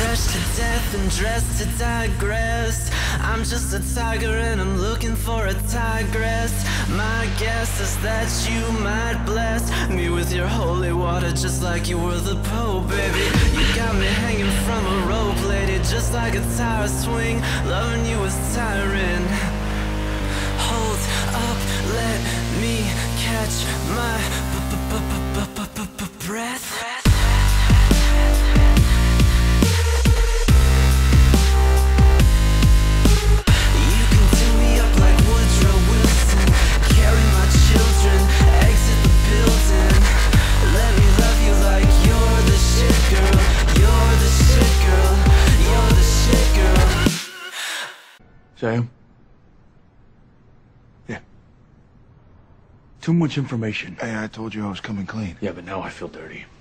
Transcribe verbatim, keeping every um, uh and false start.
fresh to death and dressed to digress. I'm just a tiger and I'm looking for a tigress. My guess is that you might bless me with your holy water, just like you were the Pope, baby. You got me hanging from a rope, lady, just like a tire swing. Loving you is tiring. Hold up, let me catch my breath. You can do me up like Woodrow Wilson. Carry my children, exit the building. Let me love you like you're the shit girl. You're the shit girl. You're the shit girl. Sam? Yeah. Too much information. Hey, I told you I was coming clean. Yeah, but now I feel dirty.